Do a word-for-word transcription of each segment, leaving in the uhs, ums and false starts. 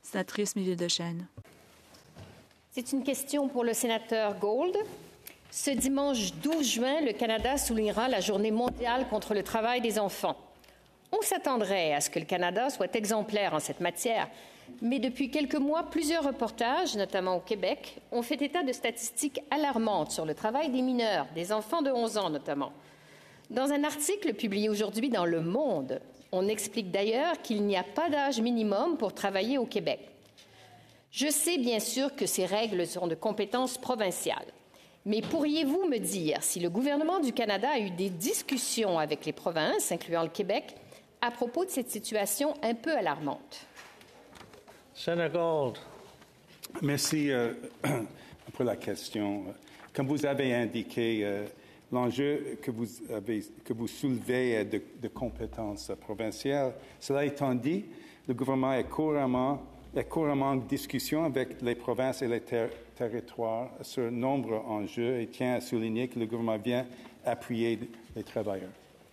Sénatrice Méville-Deschênes. C'est une question pour le sénateur Gold. Ce dimanche douze juin, le Canada soulignera la Journée mondiale contre le travail des enfants. On s'attendrait à ce que le Canada soit exemplaire en cette matière, mais depuis quelques mois, plusieurs reportages, notamment au Québec, ont fait état de statistiques alarmantes sur le travail des mineurs, des enfants de onze ans notamment. Dans un article publié aujourd'hui dans Le Monde, on explique d'ailleurs qu'il n'y a pas d'âge minimum pour travailler au Québec. Je sais bien sûr que ces règles sont de compétence provinciale. Mais pourriez-vous me dire si le gouvernement du Canada a eu des discussions avec les provinces, incluant le Québec, à propos de cette situation un peu alarmante? Sénateur Gold. Merci euh, pour la question. Comme vous avez indiqué, euh, l'enjeu que vous, avez, que vous soulevez est de, de compétences provinciales. Cela étant dit, le gouvernement est couramment, est couramment en discussion avec les provinces et les ter territoires sur de nombreux enjeux et tient à souligner que le gouvernement vient appuyer les travailleurs.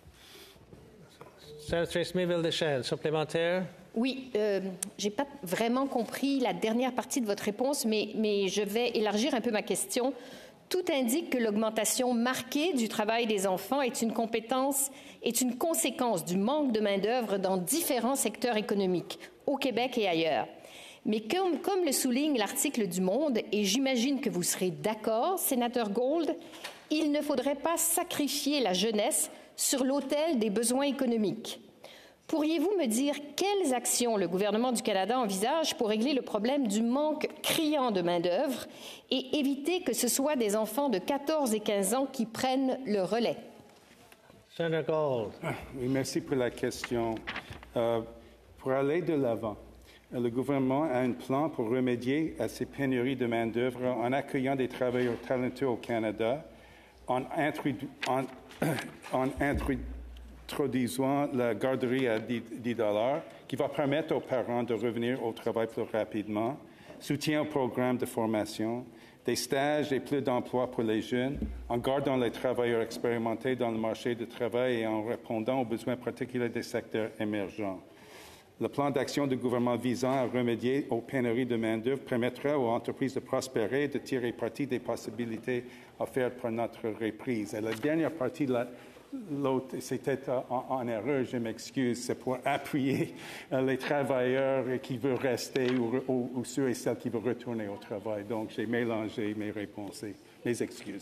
Sénatrice Méville-Deschênes, supplémentaire. Oui, euh, je n'ai pas vraiment compris la dernière partie de votre réponse, mais, mais je vais élargir un peu ma question. Tout indique que l'augmentation marquée du travail des enfants est une compétence, est une conséquence du manque de main-d'œuvre dans différents secteurs économiques, au Québec et ailleurs. Mais comme, comme le souligne l'article du Monde, et j'imagine que vous serez d'accord, sénateur Gold, il ne faudrait pas sacrifier la jeunesse sur l'autel des besoins économiques. Pourriez-vous me dire quelles actions le gouvernement du Canada envisage pour régler le problème du manque criant de main-d'œuvre et éviter que ce soit des enfants de quatorze et quinze ans qui prennent le relais? Sénateur Gold. Oui, merci pour la question. Euh, pour aller de l'avant, le gouvernement a un plan pour remédier à ces pénuries de main-d'œuvre en accueillant des travailleurs talentueux au Canada, en, en, en introduisant la garderie à dix dollars, qui va permettre aux parents de revenir au travail plus rapidement, soutien au programme de formation, des stages et plus d'emplois pour les jeunes, en gardant les travailleurs expérimentés dans le marché du travail et en répondant aux besoins particuliers des secteurs émergents. Le plan d'action du gouvernement visant à remédier aux pénuries de main-d'œuvre permettra aux entreprises de prospérer et de tirer parti des possibilités offertes par notre reprise. Et la dernière partie de la L'autre, c'était en, en erreur, je m'excuse, c'est pour appuyer euh, les travailleurs qui veulent rester ou, ou, ou ceux et celles qui veulent retourner au travail. Donc, j'ai mélangé mes réponses et mes excuses.